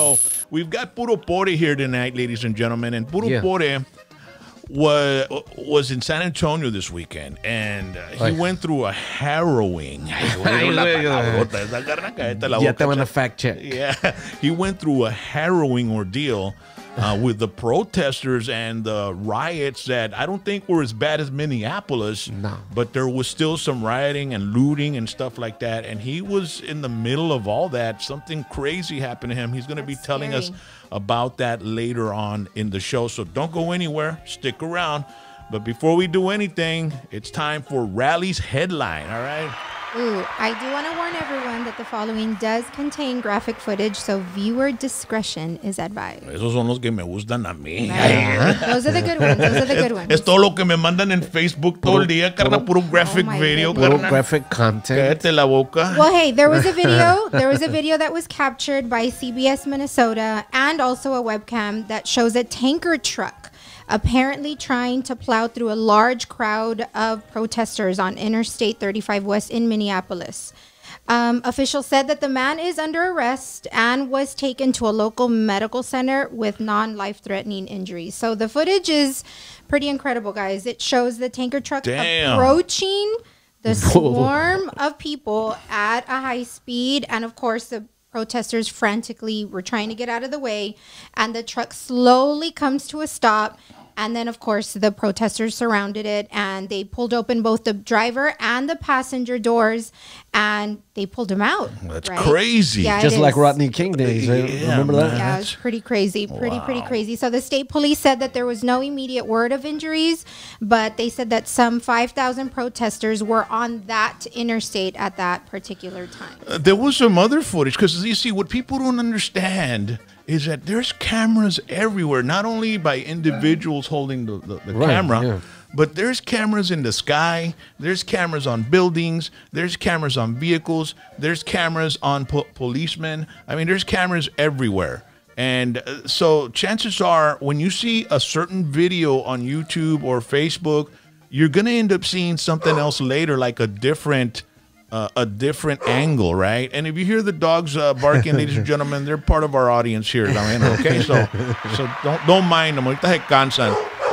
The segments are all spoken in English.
So we've got Puro Pore here tonight, ladies and gentlemen. And Puro Pore was in San Antonio this weekend, and he went through a harrowing. Ya te van a fact check. Yeah, he went through a harrowing ordeal with the protesters and the riots that I don't think were as bad as Minneapolis. No. But there was still some rioting and looting and stuff like that. And he was in the middle of all that. Something crazy happened to him. He's going to be telling us about that later on in the show. So don't go anywhere. Stick around. But before we do anything, it's time for Rally's headline. All right? Ooh, I do want to warn everyone that the following does contain graphic footage, so viewer discretion is advised. Esos son los que me gustan a mí. Those are the good ones. Those are the good ones. Es todo lo que me mandan en Facebook todo el día, carnal, puro graphic video, Puro carnal. graphic content. Cállate la boca. Well, hey, there was a video. There was a video that was captured by CBS Minnesota and also a webcam that shows a tanker truck apparently trying to plow through a large crowd of protesters on Interstate 35 West in Minneapolis. Officials said that the man is under arrest and was taken to a local medical center with non-life-threatening injuries. So the footage is pretty incredible, guys. It shows the tanker truck approaching the swarm of people at a high speed. And, of course, the protesters frantically were trying to get out of the way. And the truck slowly comes to a stop. And then, of course, the protesters surrounded it, and they pulled open both the driver and the passenger doors, and they pulled him out. That's crazy. Yeah, just like Rodney King days. Remember that? Yeah, it was pretty crazy. Pretty crazy. So the state police said that there was no immediate word of injuries, but they said that some 5,000 protesters were on that interstate at that particular time. There was some other footage, because you see, what people don't understand is that there's cameras everywhere, not only by individuals holding the camera, but there's cameras in the sky, there's cameras on buildings, there's cameras on vehicles, there's cameras on policemen. I mean, there's cameras everywhere. And so chances are, when you see a certain video on YouTube or Facebook, you're going to end up seeing something else later, like a different angle, right? And if you hear the dogs barking, ladies and gentlemen, they're part of our audience here, okay? So don't mind them. Ahorita se cansan.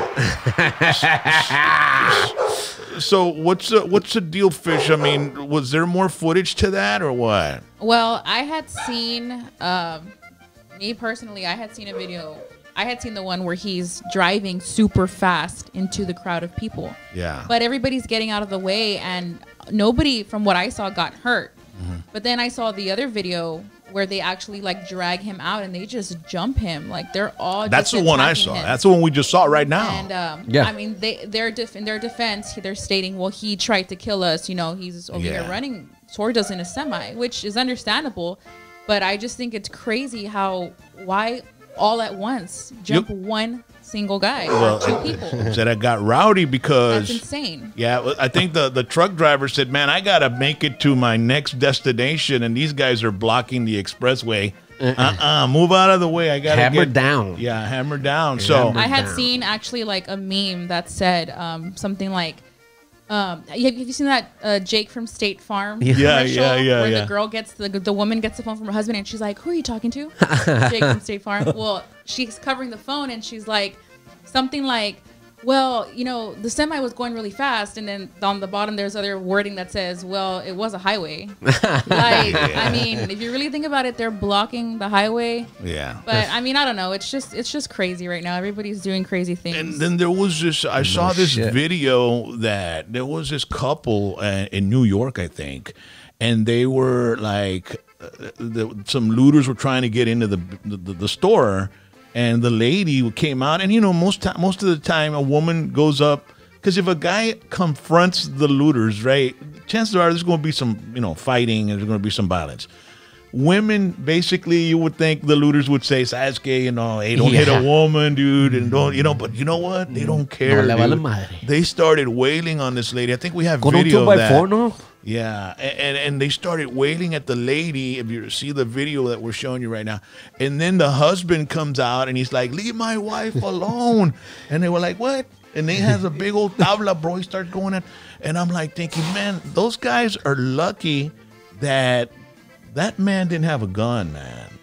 So what's the deal, Fish? I mean, was there more footage to that or what? Well, I had seen, me personally, I had seen a video. I had seen the one where he's driving super fast into the crowd of people. Yeah. But everybody's getting out of the way, and nobody, from what I saw, got hurt. But then I saw the other video where they actually like drag him out and they just jump him. Like they're all. That's the one I saw. That's the one we just saw right now. And I mean, in their defense, they're stating, well, he tried to kill us. You know, he's over here running towards us in a semi, which is understandable. But I just think it's crazy why all at once jump one single guy or two people. Said I got rowdy because that's insane. Yeah, I think the truck driver said, "Man, I gotta make it to my next destination, and these guys are blocking the expressway. Move out of the way. I gotta hammer down. Yeah, hammer down." So I had seen actually like a meme that said something like, have you seen that Jake from State Farm commercial where the girl gets the woman gets the phone from her husband and she's like, "Who are you talking to?" Jake from State Farm. Well, she's covering the phone and she's like something like, "Well, you know, the semi was going really fast," and then on the bottom there's other wording that says, "Well, it was a highway." I mean, if you really think about it, they're blocking the highway. Yeah. But I mean, I don't know. It's just crazy right now. Everybody's doing crazy things. And then there was this. I saw this video that there was this couple in New York, I think, and they were like, some looters were trying to get into the store. And the lady came out, and you know, most of the time, a woman goes up, because if a guy confronts the looters, right, chances are there's going to be some, you know, fighting, and there's going to be some violence. Women, basically, you would think the looters would say, "Sasuke, you know, hey, don't hit a woman, dude," and don't, you know. But you know what? They don't care. They started wailing on this lady. I think we have video of that. Yeah, and they started wailing at the lady. If you see the video that we're showing you right now, and then the husband comes out and he's like, "Leave my wife alone," and they were like, "What?" And he has a big old tabla, bro. He starts going in, and I'm like thinking, man, those guys are lucky that man didn't have a gun, man.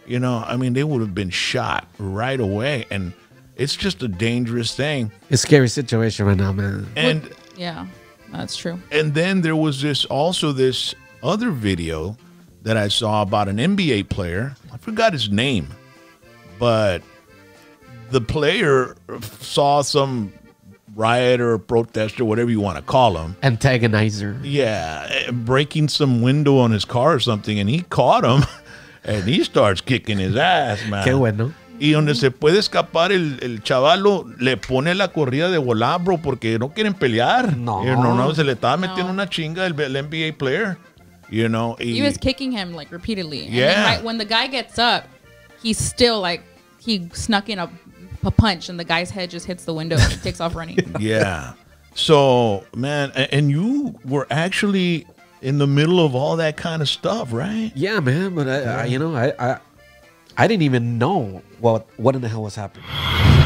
you know, I mean, they would have been shot right away. And it's just a dangerous thing. It's a scary situation right now, man. And yeah, that's true. And then there was this other video that I saw about an NBA player. I forgot his name, but the player saw some riot or protest or whatever you want to call him. Antagonizer. Yeah, breaking some window on his car or something, and he caught him, and he starts kicking his ass, man. Qué bueno. Y donde se puede escapar el chavalo, le pone la corrida de volar, bro, porque no quieren pelear. No, se le estaba metiendo una chinga el NBA player. You know, he was kicking him like repeatedly. Yeah. And then, when the guy gets up, he's still like, he snuck in a punch, and the guy's head just hits the window and he takes off running. Yeah. So, man, and you were actually in the middle of all that kind of stuff, right? Yeah, man. But I didn't even know what in the hell was happening.